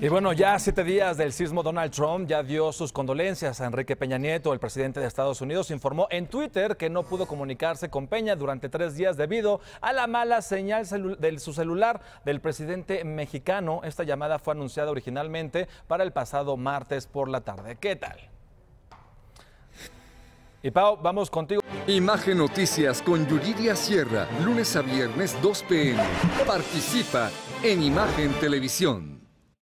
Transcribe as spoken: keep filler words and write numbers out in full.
Y bueno, ya a siete días del sismo, Donald Trump ya dio sus condolencias a Enrique Peña Nieto. El presidente de Estados Unidos informó en Twitter que no pudo comunicarse con Peña durante tres días debido a la mala señal de su celular del presidente mexicano. Esta llamada fue anunciada originalmente para el pasado martes por la tarde. ¿Qué tal? Y Pau, vamos contigo. Imagen Noticias con Yuridia Sierra, lunes a viernes dos p m Participa en Imagen Televisión.